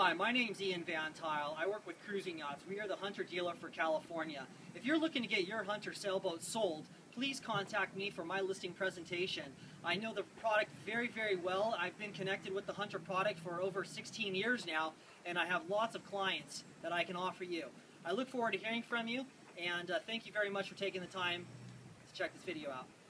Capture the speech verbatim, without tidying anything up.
Hi, my name's Ian Van Tuyl. I work with Cruising Yachts. We are the hunter dealer for California. If you're looking to get your hunter sailboat sold, please contact me for my listing presentation. I know the product very, very well. I've been connected with the hunter product for over sixteen years now, and I have lots of clients that I can offer you. I look forward to hearing from you, and uh, thank you very much for taking the time to check this video out.